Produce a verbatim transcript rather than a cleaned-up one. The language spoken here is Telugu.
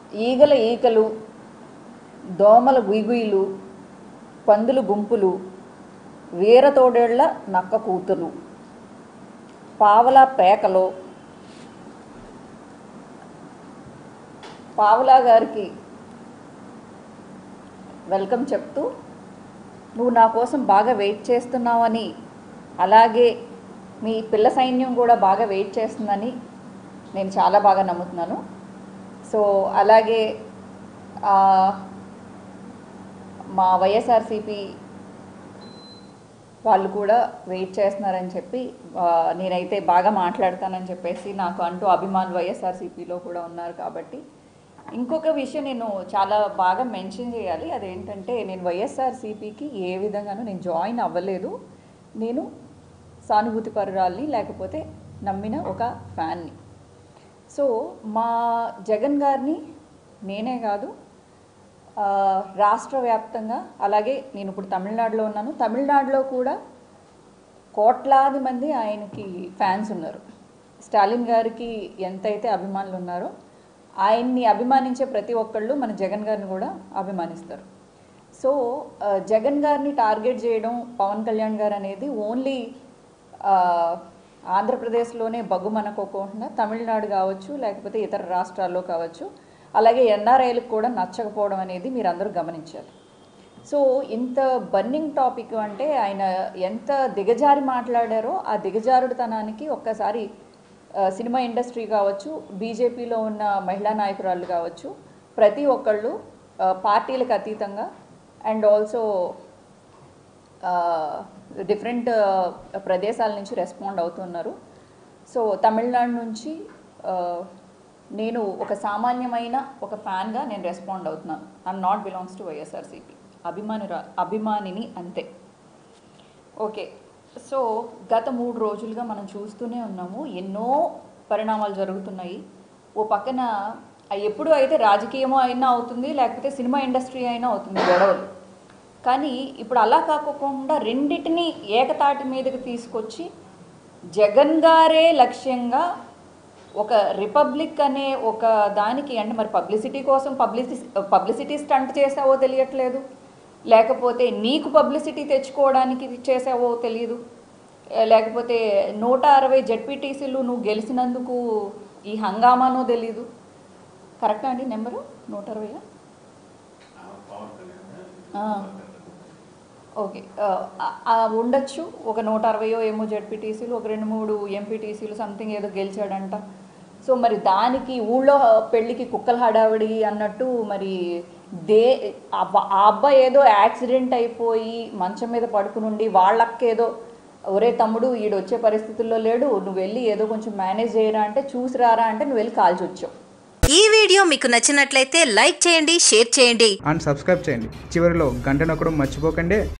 ఈగల ఈకలు, దోమల గుయిగుయిలు, పందులు గుంపులు, వీరతోడేళ్ల నక్క కూతురు, పావలా పేకలో పావలా గారికి వెల్కమ్ చెప్తూ, నువ్వు నా కోసం బాగా వెయిట్ చేస్తున్నావని, అలాగే మీ పిల్ల సైన్యం కూడా బాగా వెయిట్ చేస్తుందని నేను చాలా బాగా నమ్ముతున్నాను. సో అలాగే మా వైఎస్ఆర్సీపీ వాళ్ళు కూడా వెయిట్ చేస్తున్నారని చెప్పి, నేనైతే బాగా మాట్లాడతానని చెప్పేసి నాకు అంటూ అభిమానులు వైఎస్ఆర్సీపీలో కూడా ఉన్నారు. కాబట్టి ఇంకొక విషయం నేను చాలా బాగా మెన్షన్ చేయాలి. అదేంటంటే, నేను వైఎస్ఆర్సీపీకి ఏ విధంగానూ నేను జాయిన్ అవ్వలేదు. నేను సానుభూతి పరురాల్ని, లేకపోతే నమ్మిన ఒక ఫ్యాన్ని. సో మా జగన్ గారిని నేనే కాదు, రాష్ట్ర వ్యాప్తంగా, అలాగే నేను ఇప్పుడు తమిళనాడులో ఉన్నాను, తమిళనాడులో కూడా కోట్లాది మంది ఆయనకి ఫ్యాన్స్ ఉన్నారు. స్టాలిన్ గారికి ఎంతైతే అభిమానులు ఉన్నారో, ఆయన్ని అభిమానించే ప్రతి ఒక్కళ్ళు మన జగన్ గారిని కూడా అభిమానిస్తారు. సో జగన్ గారిని టార్గెట్ చేయడం పవన్ కళ్యాణ్ గారు అనేది ఓన్లీ ఆంధ్రప్రదేశ్లోనే బగ్గుమనుకోకుండా తమిళనాడు కావచ్చు, లేకపోతే ఇతర రాష్ట్రాల్లో కావచ్చు, అలాగే ఎన్ఆర్ఐలకు కూడా నచ్చకపోవడం అనేది మీరు అందరూ గమనించాలి. సో ఇంత బర్నింగ్ టాపిక్ అంటే ఆయన ఎంత దిగజారి మాట్లాడారో, ఆ దిగజారుడుతనానికి ఒక్కసారి సినిమా ఇండస్ట్రీ కావచ్చు, బీజేపీలో ఉన్న మహిళా నాయకురాళ్ళు కావచ్చు, ప్రతి ఒక్కళ్ళు పార్టీలకు అతీతంగా అండ్ ఆల్సో డిఫరెంట్ ప్రదేశాల నుంచి రెస్పాండ్ అవుతున్నారు. సో తమిళనాడు నుంచి నేను ఒక సామాన్యమైన ఒక ఫ్యాన్గా నేను రెస్పాండ్ అవుతున్నాను. I'm not belongs to YSRCP, అభిమాని అభిమానిని అంతే. ఓకే, సో గత మూడు రోజులుగా మనం చూస్తూనే ఉన్నాము, ఎన్నో పరిణామాలు జరుగుతున్నాయి. ఓ పక్కన ఎప్పుడు అయితే రాజకీయమో అయినా అవుతుంది, లేకపోతే సినిమా ఇండస్ట్రీ అయినా అవుతుంది గొడవలు. కానీ ఇప్పుడు అలా కాకుండా రెండింటిని ఏకతాటి మీదకి తీసుకొచ్చి జగన్ గారే లక్ష్యంగా ఒక రిపబ్లిక్ అనే ఒక దానికి, అంటే మరి పబ్లిసిటీ కోసం పబ్లిసి పబ్లిసిటీ స్టంట్ చేసావో తెలియట్లేదు, లేకపోతే నీకు పబ్లిసిటీ తెచ్చుకోవడానికి చేసావో తెలియదు, లేకపోతే నూట అరవై జెడ్పీటీసీలు నువ్వు గెలిచినందుకు ఈ హంగామానో తెలీదు. కరెక్టా అండి నెంబరు? నూట అరవై ఓకే, ఉండొచ్చు. ఒక నూట అరవయో ఏమో జెడ్పీటీసీలు, ఒక రెండు మూడు ఎంపీటీసీలు సంథింగ్ ఏదో గెలిచాడంట. సో మరి దానికి ఊళ్ళో పెళ్ళికి కుక్కల హడావిడి అన్నట్టు, మరి దే ఆ అబ్బాయి ఏదో యాక్సిడెంట్ అయిపోయి మంచం మీద పడుకునుండి వాళ్ళకేదో, ఒరే తమ్ముడు ఈడు వచ్చే పరిస్థితుల్లో లేడు, నువ్వు వెళ్ళి ఏదో కొంచెం మేనేజ్ చేయరా అంటే, చూసిరారా అంటే నువ్వు వెళ్ళి కాల్చి వచ్చావు. ఈ వీడియో మీకు నచ్చినట్లయితే లైక్ చేయండి, షేర్ చేయండి అండ్ సబ్స్క్రైబ్ చేయండి. చివరిలో గంట నొక్కడం మర్చిపోకండి.